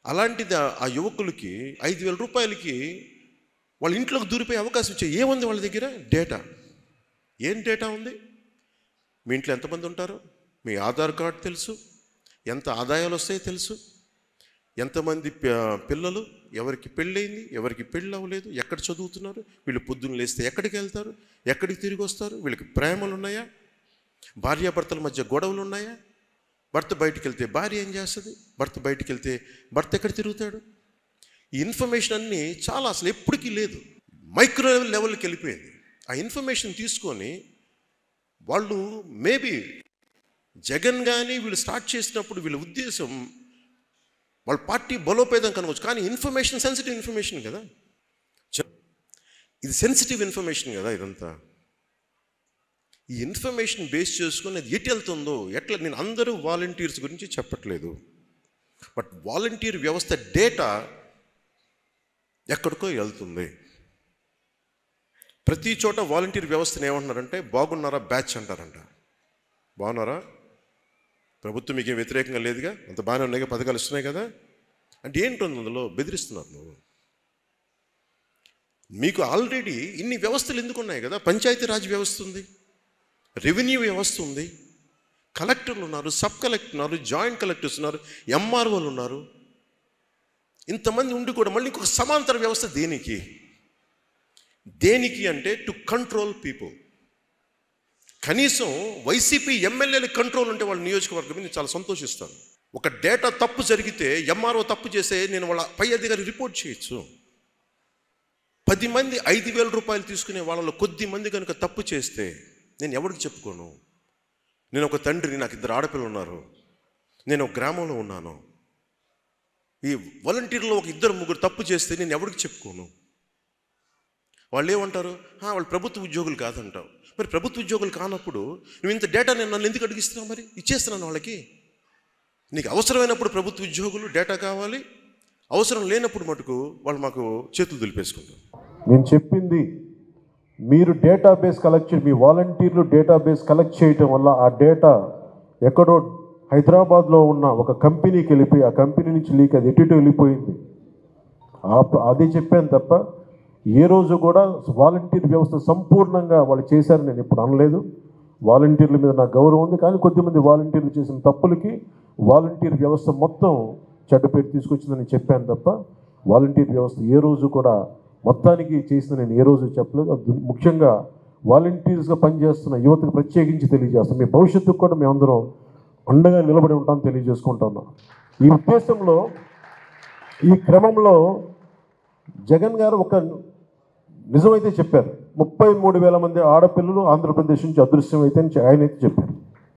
అలాంటిది ఆ యువకులకి 5,000 రూపాయలకి వాళ్ళ ఇంట్లోకి దూరిపోయే అవకాశం ఇచ్చే ఏముంది వాళ్ళ దగ్గర? డేటా. ఏం డేటా ఉంది? మీ ఇంట్లో ఎంతమంది ఉంటారు, మీ ఆధార్ కార్డు తెలుసు, ఎంత ఆదాయాలు వస్తాయో తెలుసు, ఎంతమంది పిల్లలు, ఎవరికి పెళ్ళయింది, ఎవరికి పెళ్ళి అవ్వలేదు, ఎక్కడ చదువుతున్నారు, వీళ్ళు పొద్దున్న లేస్తే ఎక్కడికి వెళ్తారు, ఎక్కడికి తిరిగి వస్తారు, వీళ్ళకి ప్రేమలు ఉన్నాయా, భార్యాభర్తల మధ్య గొడవలు ఉన్నాయా, భర్త బయటికి వెళ్తే భార్య ఏం చేస్తుంది, భర్త బయటికి వెళ్తే భర్త ఎక్కడ తిరుగుతాడు, ఈ ఇన్ఫర్మేషన్ అన్నీ చాలా అసలు ఎప్పటికీ లేదు, మైక్రో లెవెల్కి వెళ్ళిపోయింది. ఆ ఇన్ఫర్మేషన్ తీసుకొని వాళ్ళు మేబీ జగన్ కానీ వీళ్ళు స్టార్ట్ చేసినప్పుడు వీళ్ళ ఉద్దేశం వాళ్ళ పార్టీ బలోపేతం కనుకోవచ్చు, కానీ ఇన్ఫర్మేషన్ సెన్సిటివ్ ఇన్ఫర్మేషన్ కదా, ఇది సెన్సిటివ్ ఇన్ఫర్మేషన్ కదా. ఇదంతా ఈ ఇన్ఫర్మేషన్ బేస్ చేసుకుని అది ఎటు వెళ్తుందో ఎట్లా, నేను అందరూ వాలంటీర్స్ గురించి చెప్పట్లేదు, బట్ వాలంటీర్ వ్యవస్థ డేటా ఎక్కడికో వెళ్తుంది. ప్రతి చోట వాలంటీర్ వ్యవస్థను ఏమంటున్నారంటే బాగున్నారా బ్యాచ్ అంటారంట. బాగున్నారా, ప్రభుత్వం మీకేం వ్యతిరేకంగా లేదుగా, అంత బాగానే ఉన్నాయి, పథకాలు ఇస్తున్నాయి కదా అంటే ఏంటుంది అందులో? బెదిరిస్తున్నారు. నువ్వు మీకు ఆల్రెడీ ఇన్ని వ్యవస్థలు ఎందుకు ఉన్నాయి కదా, పంచాయతీరాజ్ వ్యవస్థ ఉంది, రెవెన్యూ వ్యవస్థ ఉంది, కలెక్టర్లు ఉన్నారు, సబ్ కలెక్టర్ ఉన్నారు, జాయింట్ కలెక్టర్స్ ఉన్నారు, ఎంఆర్ఓలు ఉన్నారు. ఇంతమంది ఉండి కూడా మళ్ళీ ఇంకొక సమాంతర వ్యవస్థ దేనికి? దేనికి అంటే టు కంట్రోల్ పీపుల్. కనీసం వైసీపీ ఎమ్మెల్యేల కంట్రోల్ ఉంటే వాళ్ళ నియోజకవర్గం నేను చాలా సంతోషిస్తాను. ఒక డేటా తప్పు జరిగితే ఎంఆర్ఓ తప్పు చేస్తే నేను వాళ్ళ పై అధికారి రిపోర్ట్ చేయొచ్చు. 10 మంది 5,000 రూపాయలు తీసుకునే వాళ్ళలో కొద్ది మంది కనుక తప్పు చేస్తే నేను ఎవరికి చెప్పుకోను? నేను ఒక తండ్రిని, నాకు 2 ఆడపిల్లలు ఉన్నారు, నేను ఒక గ్రామంలో ఉన్నాను, ఈ వాలంటీర్లో ఒక 2-3 తప్పు చేస్తే నేను ఎవరికి చెప్పుకోను? వాళ్ళు ఏమంటారు? వాళ్ళు ప్రభుత్వ ఉద్యోగులు కాదంటావు. మరి ప్రభుత్వ ఉద్యోగులు కానప్పుడు నువ్వు ఇంత డేటా నన్ను ఎందుకు అడిగిస్తున్నావు? మరి ఇచ్చేస్తున్నాను వాళ్ళకి. నీకు అవసరమైనప్పుడు ప్రభుత్వ ఉద్యోగులు డేటా కావాలి, అవసరం లేనప్పుడు మటుకు వాళ్ళు మాకు చేతులు దులిపేసుకుంటారు. నేను చెప్పింది మీరు డేటాబేస్ కలెక్ట్ మీ వాలంటీర్లు డేటాబేస్ కలెక్ట్ చేయటం వల్ల ఆ డేటా ఎక్కడో హైదరాబాద్లో ఉన్న ఒక కంపెనీకి వెళ్ళిపోయి ఆ కంపెనీ నుంచి లీక్ అది ఎటు వెళ్ళిపోయింది. అదే చెప్పాను తప్ప ఏ రోజు కూడా వాలంటీర్ వ్యవస్థ సంపూర్ణంగా వాళ్ళు చేశారని నేను ఇప్పుడు అనలేదు. వాలంటీర్ల మీద నాకు గౌరవం ఉంది, కానీ కొద్దిమంది వాలంటీర్లు చేసిన తప్పులకి వాలంటీర్ వ్యవస్థ మొత్తం చెడ్డ పేరు తీసుకొచ్చిందని చెప్పాను తప్ప వాలంటీర్ వ్యవస్థ ఏ రోజు కూడా మొత్తానికి చేసిన నేను ఏ రోజు చెప్పలేదు. ముఖ్యంగా వాలంటీర్స్గా పనిచేస్తున్న యువతకు ప్రత్యేకించి తెలియజేస్తాం, మీ భవిష్యత్తుకు కూడా మేమందరం అండగా నిలబడి ఉంటామని తెలియజేసుకుంటున్నాం. ఈ ఉద్దేశంలో ఈ క్రమంలో జగన్ గారు ఒక నిజమైతే చెప్పారు, 33,000 మంది ఆడపిల్లలు ఆంధ్రప్రదేశ్ నుంచి అదృశ్యం అయితే ఆయనైతే చెప్పారు.